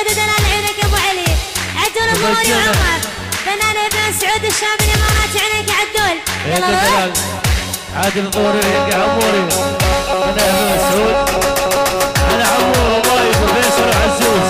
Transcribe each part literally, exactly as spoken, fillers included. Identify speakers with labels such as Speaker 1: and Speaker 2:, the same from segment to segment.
Speaker 1: سعود دلال عينك ابو علي عدول الغوري وعمر فنان ابن سعود الشام الامارات عينك عدول يلا دلال
Speaker 2: عادل الغوري يلقى عموري فنان ابن سعود على عمور وضايف وفيصل وعزوز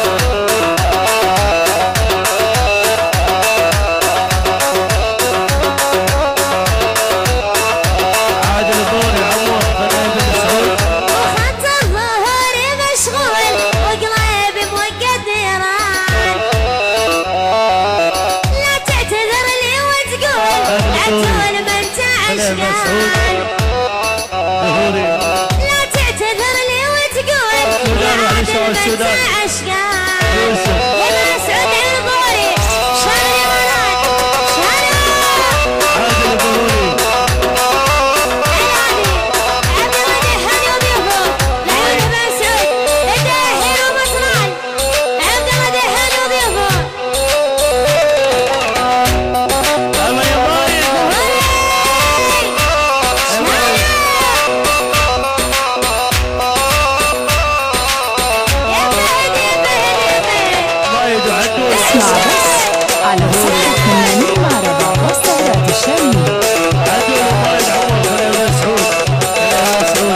Speaker 1: لا تعتذر لي وتقول يا عادل بنت عشقان يا مسعود الغوري شان الامارات شان
Speaker 2: عادل الغوري
Speaker 1: العادي عبد الله دهاني وضيوفه لعيون بن سعود الداهر ومصران عبد الله دهاني وضيوفه
Speaker 3: على صفحة فنانين معرضة والسهرات الشامية.
Speaker 2: عدول وخالد عمر فنان ابن سعود فنان ابن سعود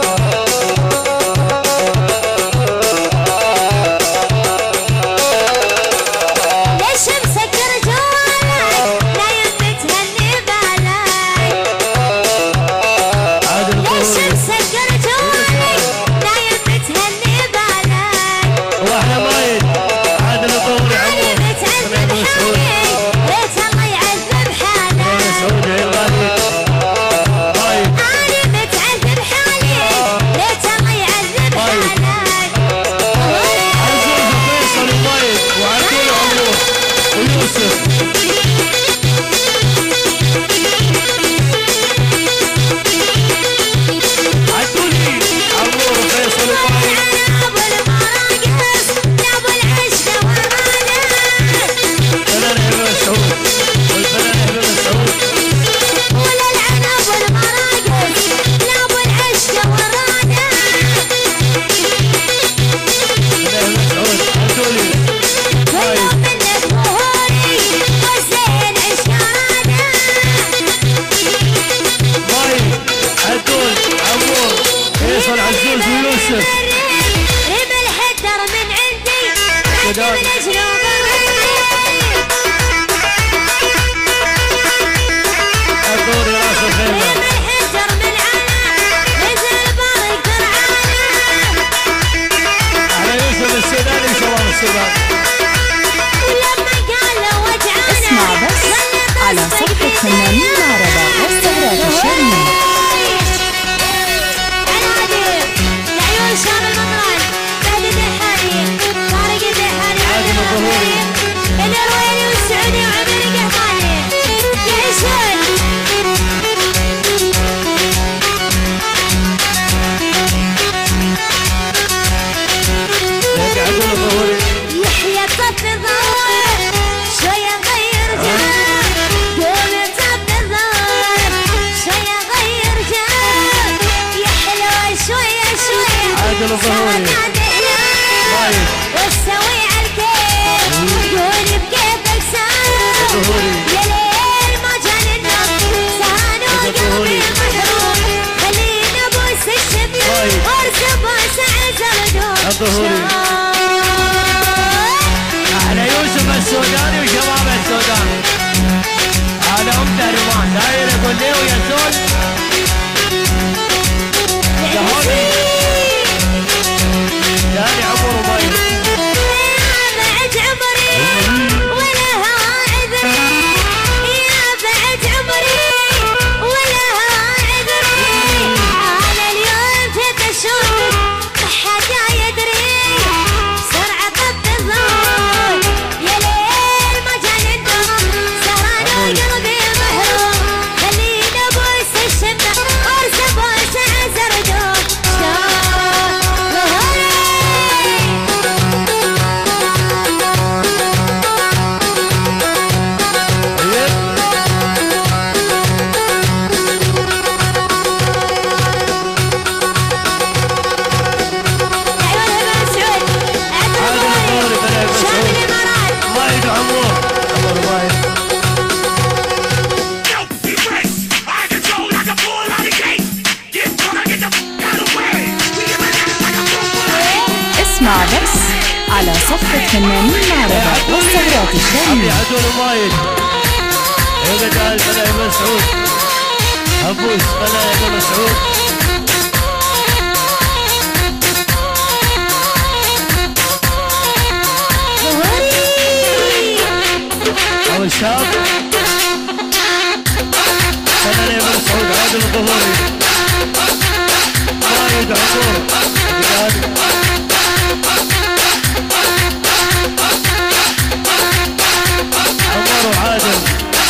Speaker 1: ليش مسكر جوالك لا يمي تهني بالك
Speaker 2: عادل
Speaker 1: ليش
Speaker 2: الغوري
Speaker 1: مسكر جوالك لا يمي تهني بالك
Speaker 2: واحنا مايد عادل الغوري عمور فنان ابن سعود
Speaker 1: ريت الله يعذب حالك
Speaker 2: فنان سعود الغالي مايد
Speaker 1: أنا متعذب حالي ريت الله يعذب حالك
Speaker 2: عزوز وفيصل ومايد وعدول وعمور ويوسف عدولي عمور وفيصل ومايد
Speaker 1: ابو المراقص يا ابو العشق ورانا
Speaker 2: فنان ابن سعود والفنان ابن سعود
Speaker 1: ولا العنب والمراقص يا ابو العشق ورانا
Speaker 2: فنان ابن سعود عدولي
Speaker 1: كلهم منك ظهوري وزين عشقانا
Speaker 2: مايد عدول عمور فيصل عزوز ويوسف
Speaker 1: ريم الحدر من عندي عندي من جنوب
Speaker 2: عدولي راس الخيمة
Speaker 1: ريم الحدر من عنا نزل بارك درعانا
Speaker 2: على يوسف السوداني وشباب السودان
Speaker 1: ولما قالوا وجعانا
Speaker 3: اسمع بس على صفحة فنانين معرضة والسهرات الشامية.
Speaker 1: العادي لعيون شام المطران بعد دحاني طارق الدحاني
Speaker 2: عادل الظهوري
Speaker 1: الرويلي والسعودي وعمر القحطاني يعيشون
Speaker 2: لك عدول الظهوري
Speaker 1: يحيى طف الظهور شوية غير جو قوم طف الظهور شوية غير جو يا حلوة شوية شوية
Speaker 2: عادل الظهوري مايد
Speaker 1: وتسوي عالكيف قولي بكيفك سهر
Speaker 2: الظهوري
Speaker 1: يا ليل ما جان النوم سهران وقلبي محروم خلينا بوس الشبيب
Speaker 2: طيب.
Speaker 1: وارسم بوس عز الردود
Speaker 2: الظهوري. على يوسف السوداني وشباب السودان على ام درمان داير يقول لي ويا زول دهوني داني عمر ومايد
Speaker 1: يا بعد عمري ولا هوى عذري يا بعد عمري ولا هوى عذري أنا اليوم في تشوف ما حدا يدري سرعة طب الظهور يا ليل ما جان النوم سهران وقلبي محروم خلينا بوس
Speaker 3: اسمع بس على صفحة فنانين معرضة والسهرات
Speaker 2: عمي
Speaker 3: الشامية.
Speaker 2: عدول ومايد يبقى الفنان مسعود هبوس فنان مسعود أو الشاب فنان مسعود عادل الظهوري مايد عمور عمر وعادل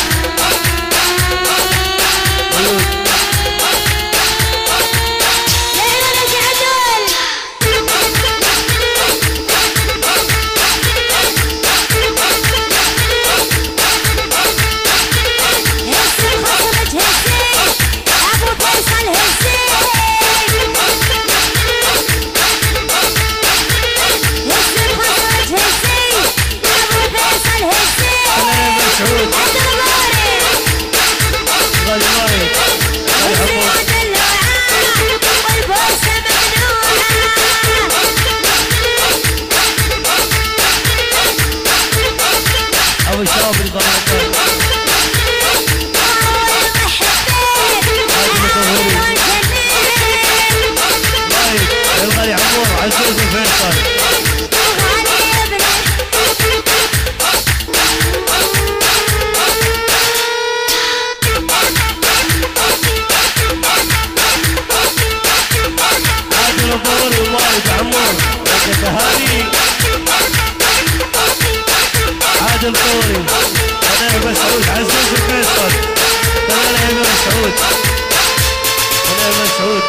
Speaker 2: عادل طوري فنان مسعود عزوز الفيصل فنان مسعود فنان مسعود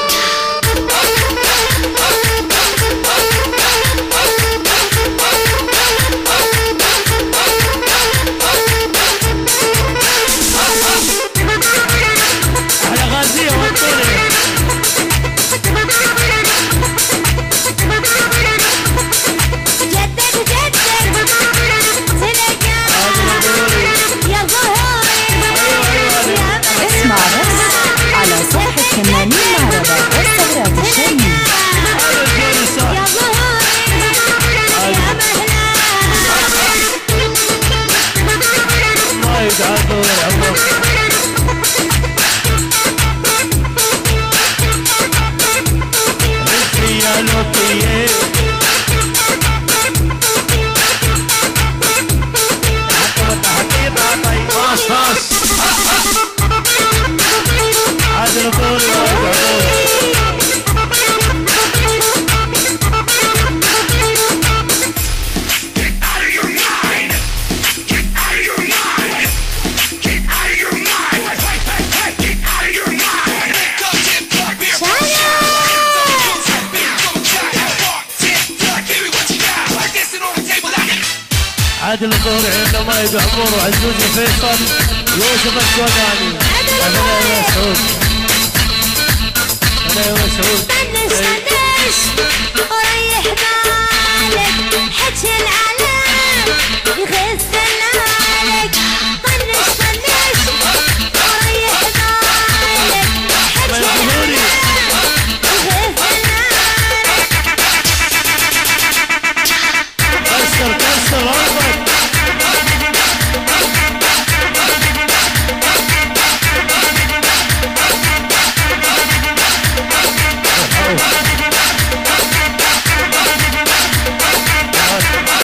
Speaker 2: على غازية والطوري
Speaker 3: اسمع بس على صفحة فنانين معرضة والسهرات الشامية.
Speaker 2: عادل طوري عادل الظهري عند مايد وعمور وعزوز وفيصل يوسف السوداني فنان مسعود فنان مسعود
Speaker 1: ريح بالك